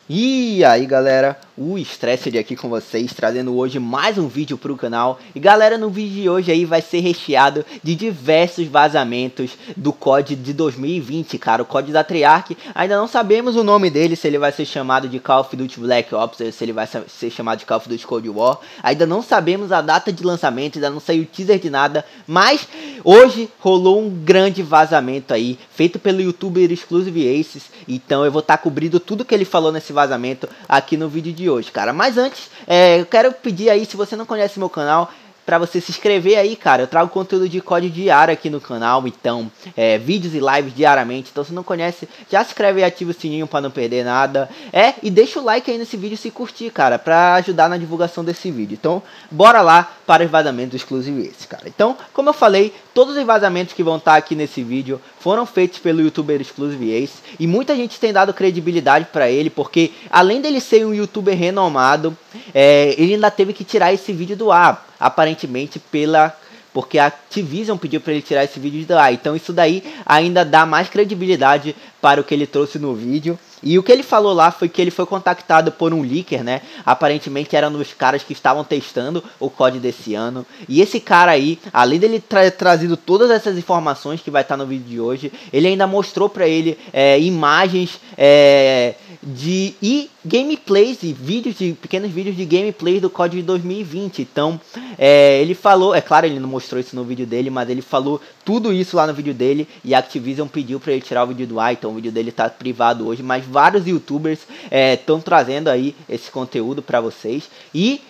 E aí galera, o Stressed aqui com vocês, trazendo hoje mais um vídeo pro canal. E galera, no vídeo de hoje aí vai ser recheado de diversos vazamentos do COD de 2020, cara. O COD da Treyarch, ainda não sabemos o nome dele, se ele vai ser chamado de Call of Duty Black Ops, ou se ele vai ser chamado de Call of Duty Cold War. Ainda não sabemos a data de lançamento, ainda não saiu teaser de nada, mas hoje rolou um grande vazamento aí, feito pelo youtuber Exclusive Aces. Então eu vou estar cobrindo tudo que ele falou nesse vazamento aqui no vídeo de hoje, cara. Mas antes, eu quero pedir aí, se você não conhece meu canal, pra você se inscrever aí, cara. Eu trago conteúdo de COD diário aqui no canal, então, vídeos e lives diariamente. Então, se não conhece, já se inscreve e ativa o sininho pra não perder nada. E deixa o like aí nesse vídeo se curtir, cara, pra ajudar na divulgação desse vídeo. Então, bora lá para os vazamentos exclusivos, cara. Então, como eu falei, todos os vazamentos que vão estar aqui nesse vídeo foram feitos pelo youtuber Exclusive Ace. E muita gente tem dado credibilidade pra ele, porque além dele ser um youtuber renomado, ele ainda teve que tirar esse vídeo do ar. Aparentemente porque a Activision pediu para ele tirar esse vídeo do ar. Então isso daí ainda dá mais credibilidade para o que ele trouxe no vídeo. E o que ele falou lá foi que ele foi contactado por um leaker, né? Aparentemente era um dos caras que estavam testando o COD desse ano. E esse cara aí, além dele trazido todas essas informações que vai estar no vídeo de hoje, ele ainda mostrou para ele imagens e gameplays e pequenos vídeos de gameplays do COD de 2020. Então, ele falou, é claro, ele não mostrou isso no vídeo dele, mas ele falou tudo isso lá no vídeo dele, e a Activision pediu para ele tirar o vídeo do ar. Então o vídeo dele tá privado hoje, mas vários youtubers estão trazendo aí esse conteúdo para vocês. E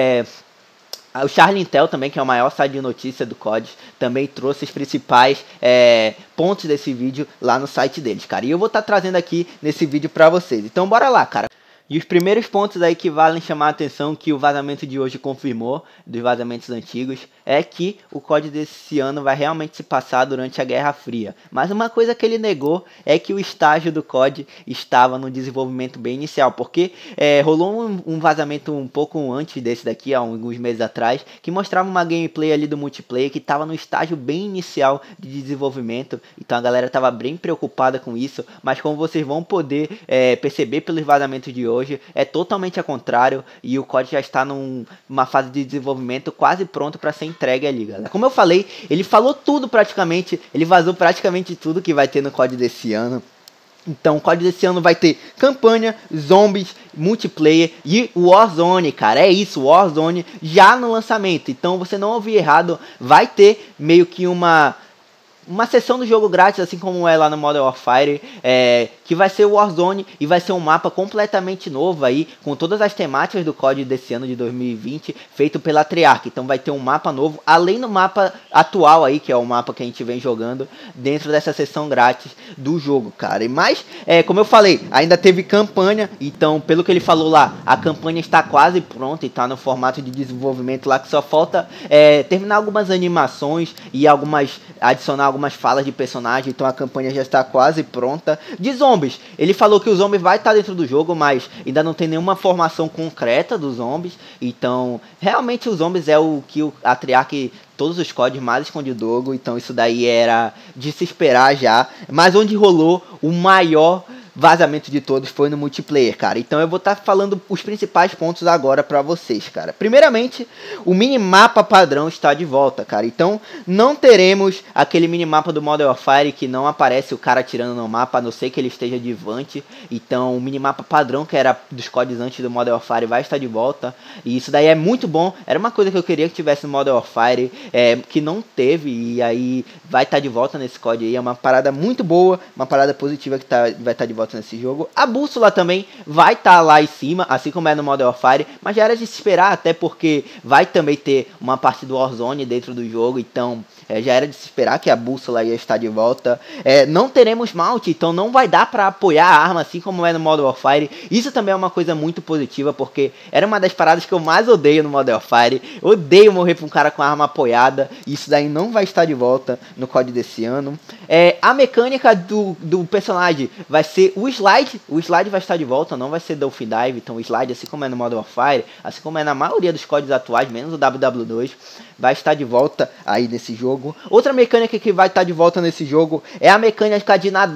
o Charlie Intel também, que é o maior site de notícia do COD, também trouxe os principais pontos desse vídeo lá no site deles, cara. E eu vou estar trazendo aqui nesse vídeo pra vocês. Então bora lá, cara. E os primeiros pontos aí que valem chamar a atenção, que o vazamento de hoje confirmou, dos vazamentos antigos, é que o COD desse ano vai realmente se passar durante a Guerra Fria. Mas uma coisa que ele negou é que o estágio do COD estava no desenvolvimento bem inicial, porque rolou um vazamento um pouco antes desse daqui, há alguns meses atrás, que mostrava uma gameplay ali do multiplayer que estava no estágio bem inicial de desenvolvimento. Então a galera estava bem preocupada com isso, mas como vocês vão poder perceber pelos vazamentos de hoje, é totalmente ao contrário, e o COD já está numa fase de desenvolvimento quase pronto para ser entregue ali, galera. Como eu falei, ele falou tudo praticamente, ele vazou praticamente tudo que vai ter no COD desse ano. Então o COD desse ano vai ter campanha, zombies, multiplayer e Warzone, cara. É isso, Warzone já no lançamento. Então você não ouviu errado, vai ter meio que uma sessão do jogo grátis, assim como é lá no Modern Warfare, que vai ser o Warzone, e vai ser um mapa completamente novo aí, com todas as temáticas do COD desse ano de 2020, feito pela Treyarch. Então vai ter um mapa novo, além do mapa atual aí, que é o mapa que a gente vem jogando, dentro dessa sessão grátis do jogo, cara. E mais, como eu falei, ainda teve campanha, então pelo que ele falou lá, a campanha está quase pronta e está no formato de desenvolvimento lá, que só falta terminar algumas animações e adicionar algumas falas de personagem. Então a campanha já está quase pronta. De zombies, ele falou que o zombie vai estar dentro do jogo, mas ainda não tem nenhuma formação concreta dos zombies. Então realmente os zombies é o que a Treyarch, todos os CODs mais escondido, então isso daí era de se esperar já. Mas onde rolou o maior vazamento de todos foi no multiplayer, cara. Então eu vou estar falando os principais pontos agora pra vocês, cara. Primeiramente, o minimapa padrão está de volta, cara. Então não teremos aquele minimapa do Modern Warfare que não aparece o cara atirando no mapa, a não ser que ele esteja de Vant. Então o minimapa padrão, que era dos CODs antes do Modern Warfare, vai estar de volta. E isso daí é muito bom. Era uma coisa que eu queria que tivesse no Modern Warfare, que não teve, e aí vai estar de volta nesse COD aí. É uma parada muito boa, uma parada positiva que vai estar de volta nesse jogo. A bússola também vai estar lá em cima, assim como é no Modern Warfare, mas já era de se esperar, até porque vai também ter uma parte do Warzone dentro do jogo. Então já era de se esperar que a bússola ia estar de volta. Não teremos mount, então não vai dar para apoiar a arma, assim como é no Modern Warfare. Isso também é uma coisa muito positiva, porque era uma das paradas que eu mais odeio no Modern Warfare. Eu odeio morrer pra um cara com a arma apoiada. Isso daí não vai estar de volta no COD desse ano. A mecânica do personagem vai ser o slide. O slide vai estar de volta, não vai ser Dolphin Dive. Então o slide, assim como é no Modern Warfare, assim como é na maioria dos CODs atuais, menos o WW2, vai estar de volta aí nesse jogo. Outra mecânica que vai estar de volta nesse jogo é a mecânica de nadar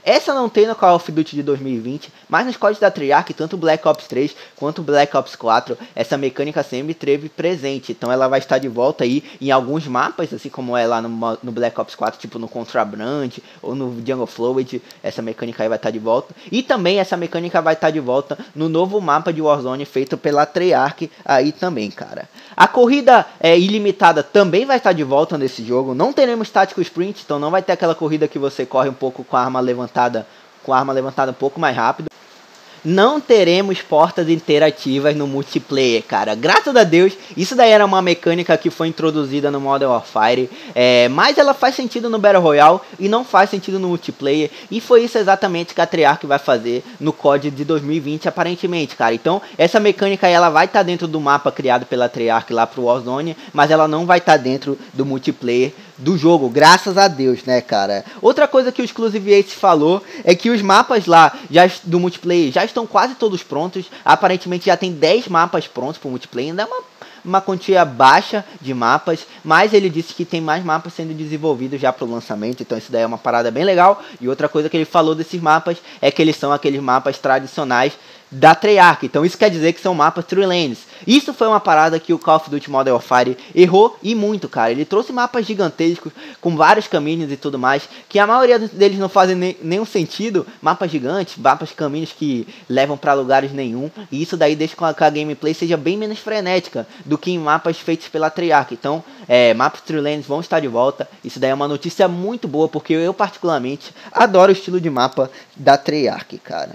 Essa não tem no Call of Duty de 2020, mas nos CODs da Treyarch, tanto o Black Ops 3 quanto o Black Ops 4, essa mecânica sempre esteve presente. Então ela vai estar de volta aí em alguns mapas, assim como é lá no Black Ops 4, tipo no Contraband ou no Jungle Fluid, essa mecânica aí vai estar de volta. E também essa mecânica vai estar de volta no novo mapa de Warzone feito pela Treyarch aí também, cara. A corrida ilimitada também vai estar de volta nesse jogo. Não teremos tático sprint, então não vai ter aquela corrida que você corre um pouco com a arma levantada um pouco mais rápido. Não teremos portas interativas no multiplayer, cara. Graças a Deus, isso daí era uma mecânica que foi introduzida no Modern Warfare, mas ela faz sentido no Battle Royale e não faz sentido no multiplayer. E foi isso exatamente que a Treyarch vai fazer no COD de 2020, aparentemente, cara. Então, essa mecânica aí, ela vai estar dentro do mapa criado pela Treyarch lá pro Warzone, mas ela não vai estar dentro do multiplayer do jogo, graças a Deus, né, cara. Outra coisa que o Exclusive Ace falou é que os mapas lá do multiplayer já estão quase todos prontos. Aparentemente já tem 10 mapas prontos pro multiplayer, ainda é uma quantia baixa de mapas, mas ele disse que tem mais mapas sendo desenvolvidos já para o lançamento, então isso daí é uma parada bem legal. E outra coisa que ele falou desses mapas é que eles são aqueles mapas tradicionais da Treyarch, então isso quer dizer que são mapas Three Lanes. Isso foi uma parada que o Call of Duty Modern Warfare errou e muito, cara. Ele trouxe mapas gigantescos com vários caminhos e tudo mais, que a maioria deles não fazem nenhum sentido. Mapas gigantes, mapas caminhos que levam para lugares nenhum, e isso daí deixa com que a gameplay seja bem menos frenética do que em mapas feitos pela Treyarch. Então, mapas Three Lanes vão estar de volta. Isso daí é uma notícia muito boa, porque eu particularmente adoro o estilo de mapa da Treyarch, cara.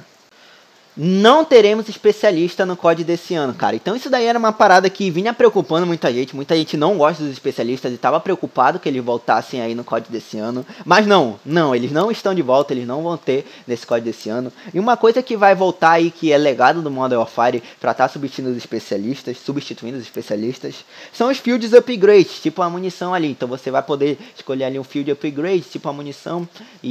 Não teremos especialista no COD desse ano, cara. Então isso daí era uma parada que vinha preocupando muita gente. Muita gente não gosta dos especialistas e estava preocupado que eles voltassem aí no COD desse ano. Mas não, eles não estão de volta, eles não vão ter nesse COD desse ano. E uma coisa que vai voltar aí, que é legado do Modern Warfare para estar substituindo os especialistas, são os fields upgrades, tipo a munição ali. Então você vai poder escolher ali um field upgrade, tipo a munição,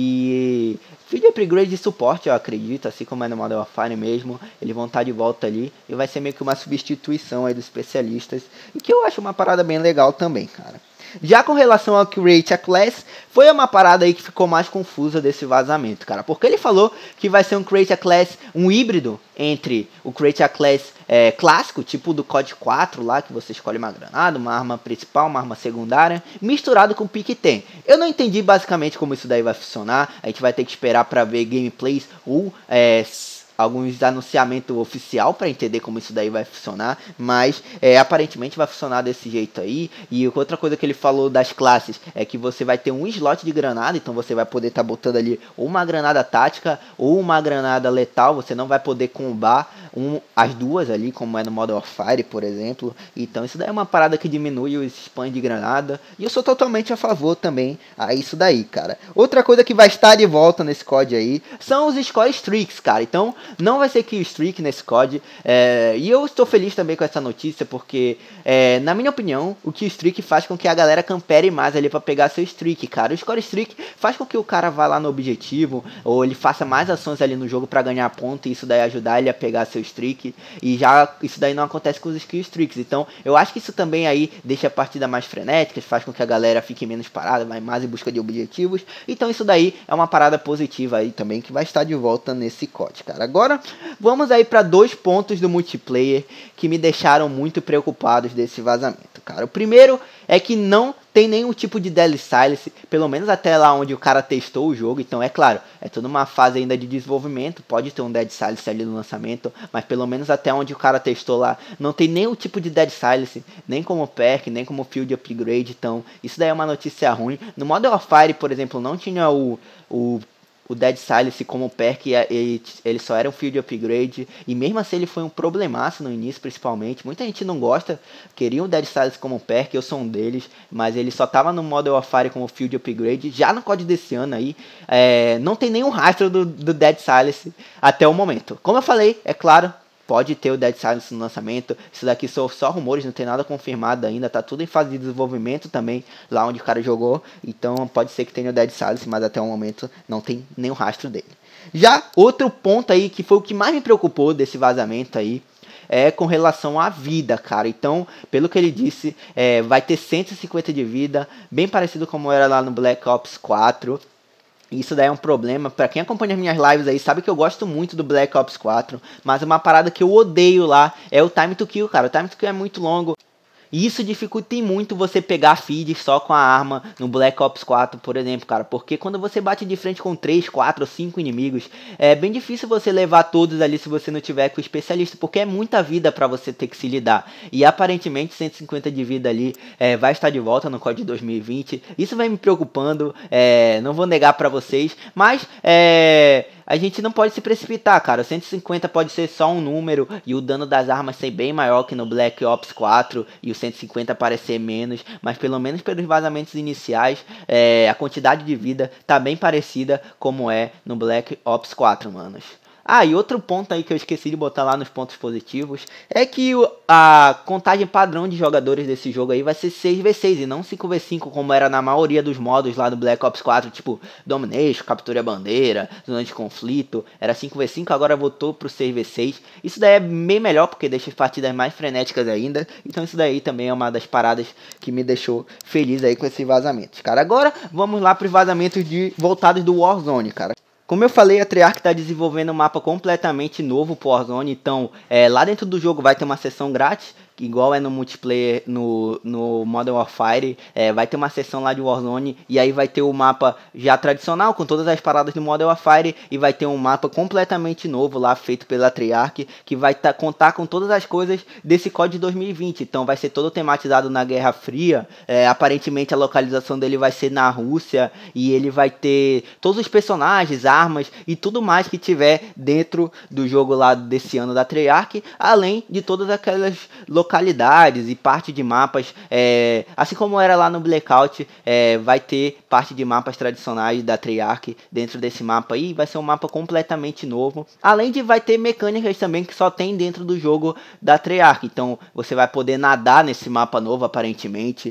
e field upgrade de suporte, eu acredito, assim como é no Modern Warfare mesmo. Eles vão estar de volta ali e vai ser meio que uma substituição aí dos especialistas, e que eu acho uma parada bem legal também, cara. Já com relação ao Create a Class, foi uma parada aí que ficou mais confusa desse vazamento, cara. Porque ele falou que vai ser um Create a Class, um híbrido entre o Create a Class clássico, tipo do COD 4 lá, que você escolhe uma granada, uma arma principal, uma arma secundária, misturado com o Pick-10. Eu não entendi basicamente como isso daí vai funcionar. A gente vai ter que esperar para ver gameplays ou alguns anunciamentos oficial para entender como isso daí vai funcionar, mas aparentemente vai funcionar desse jeito aí. E outra coisa que ele falou das classes é que você vai ter um slot de granada, então você vai poder estar botando ali ou uma granada tática ou uma granada letal. Você não vai poder combar as duas ali, como é no Modern Warfare, por exemplo. Então isso daí é uma parada que diminui os spams de granada, e eu sou totalmente a favor também a isso daí, cara. Outra coisa que vai estar de volta nesse COD aí são os score streaks, cara. Então não vai ser kill streak nesse COD, e eu estou feliz também com essa notícia, porque na minha opinião o kill streak faz com que a galera campere mais ali para pegar seu streak, cara. O score streak faz com que o cara vá lá no objetivo, ou ele faça mais ações ali no jogo para ganhar ponto, e isso daí ajudar ele a pegar seu streak, e já isso daí não acontece com os kill streaks. Então eu acho que isso também aí deixa a partida mais frenética, faz com que a galera fique menos parada, vai mais em busca de objetivos. Então isso daí é uma parada positiva aí também, que vai estar de volta nesse COD, cara. Agora, vamos aí para 2 pontos do multiplayer que me deixaram muito preocupados desse vazamento, cara. O primeiro é que não tem nenhum tipo de Dead Silence, pelo menos até lá onde o cara testou o jogo. Então, é claro, é toda uma fase ainda de desenvolvimento, pode ter um Dead Silence ali no lançamento, mas pelo menos até onde o cara testou lá, não tem nenhum tipo de Dead Silence, nem como perk, nem como field upgrade. Então, isso daí é uma notícia ruim. No Modern Warfare, por exemplo, não tinha o Dead Silence como perk, ele só era um field upgrade, e mesmo assim ele foi um problemaço no início, principalmente. Muita gente não gosta, queria o Dead Silence como perk, eu sou um deles, mas ele só tava no Modern Warfare como field upgrade. Já no COD desse ano aí, não tem nenhum rastro do Dead Silence até o momento. Como eu falei, é claro, pode ter o Dead Silence no lançamento. Isso daqui são só rumores, não tem nada confirmado ainda. Tá tudo em fase de desenvolvimento também, lá onde o cara jogou. Então pode ser que tenha o Dead Silence, mas até o momento não tem nenhum rastro dele. Já outro ponto aí, que foi o que mais me preocupou desse vazamento aí, é com relação à vida, cara. Então, pelo que ele disse, vai ter 150 de vida, bem parecido como era lá no Black Ops 4. Isso daí é um problema. Pra quem acompanha as minhas lives aí, sabe que eu gosto muito do Black Ops 4. Mas uma parada que eu odeio lá é o time to kill, cara. O time to kill é muito longo. E isso dificulta muito você pegar feed só com a arma no Black Ops 4, por exemplo, cara. Porque quando você bate de frente com 3, 4 ou 5 inimigos, é bem difícil você levar todos ali se você não tiver com o especialista. Porque é muita vida pra você ter que se lidar. E aparentemente 150 de vida ali vai estar de volta no COD de 2020. Isso vai me preocupando, não vou negar pra vocês. Mas a gente não pode se precipitar, cara. O 150 pode ser só um número e o dano das armas ser bem maior que no Black Ops 4 e o 150 parecer menos, mas pelo menos pelos vazamentos iniciais, a quantidade de vida tá bem parecida como é no Black Ops 4, manos. Ah, e outro ponto aí que eu esqueci de botar lá nos pontos positivos é que a contagem padrão de jogadores desse jogo aí vai ser 6v6 e não 5v5 como era na maioria dos modos lá do Black Ops 4, tipo Domination, Capture a Bandeira, Zona de Conflito, era 5v5, agora voltou pro 6v6. Isso daí é bem melhor porque deixa as partidas mais frenéticas ainda, então isso daí também é uma das paradas que me deixou feliz aí com esses vazamentos, cara. Agora vamos lá pros vazamentos voltados do Warzone, cara. Como eu falei, a Treyarch está desenvolvendo um mapa completamente novo pro Warzone, então lá dentro do jogo vai ter uma sessão grátis, igual é no multiplayer, no Modern Warfare, vai ter uma sessão lá de Warzone, e aí vai ter o mapa já tradicional, com todas as paradas do Modern Warfare, e vai ter um mapa completamente novo lá, feito pela Treyarch, que vai contar com todas as coisas desse COD de 2020, então vai ser todo tematizado na Guerra Fria, aparentemente a localização dele vai ser na Rússia, e ele vai ter todos os personagens, armas, e tudo mais que tiver dentro do jogo lá desse ano da Treyarch, além de todas aquelas localidades e parte de mapas, assim como era lá no Blackout, vai ter parte de mapas tradicionais da Treyarch dentro desse mapa aí, vai ser um mapa completamente novo, além de vai ter mecânicas também que só tem dentro do jogo da Treyarch, então você vai poder nadar nesse mapa novo aparentemente,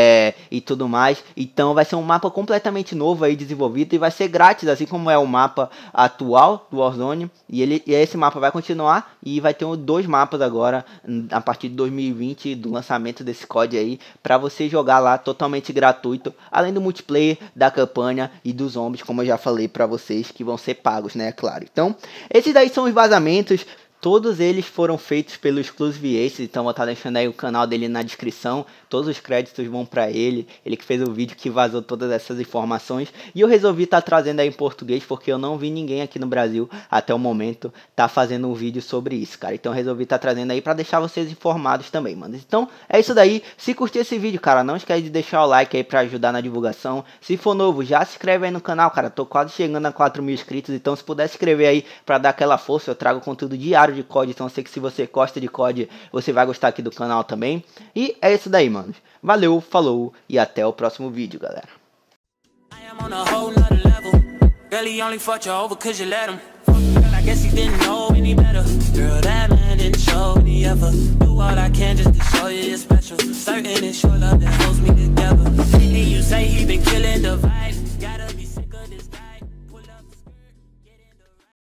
e tudo mais, então vai ser um mapa completamente novo aí desenvolvido e vai ser grátis, assim como é o mapa atual do Warzone, e esse mapa vai continuar e vai ter 2 mapas agora a partir de 2020 do lançamento desse COD aí, para você jogar lá totalmente gratuito, além do multiplayer, da campanha e dos zombies, como eu já falei para vocês, que vão ser pagos, né, claro. Então, esses daí são os vazamentos. Todos eles foram feitos pelo Exclusive Ace, então vou estar deixando aí o canal dele na descrição. Todos os créditos vão para ele que fez o vídeo que vazou todas essas informações. E eu resolvi estar trazendo aí em português, porque eu não vi ninguém aqui no Brasil, até o momento, tá fazendo um vídeo sobre isso, cara. Então eu resolvi estar trazendo aí para deixar vocês informados também, mano. Então é isso daí. Se curtir esse vídeo, cara, não esquece de deixar o like aí para ajudar na divulgação. Se for novo, já se inscreve aí no canal, cara. Tô quase chegando a 4.000 inscritos, então se puder se inscrever aí para dar aquela força, eu trago conteúdo diário de COD, então eu sei que se você gosta de COD, você vai gostar aqui do canal também. E é isso daí, mano. Valeu, falou e até o próximo vídeo, galera.